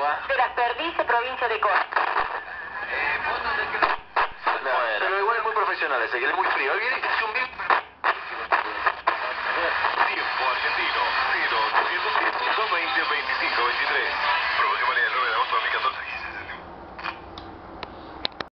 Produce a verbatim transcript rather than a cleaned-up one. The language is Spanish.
Córdoba. De las Perdices, provincia de Córdoba. No, pero igual es muy profesional ese, que es muy frío. Él viene y te hace un bien... Tiempo argentino, cero ochocientos siete, dos veinte, veinticinco veintitrés. Promoción válida el nueve de agosto de dos mil catorce.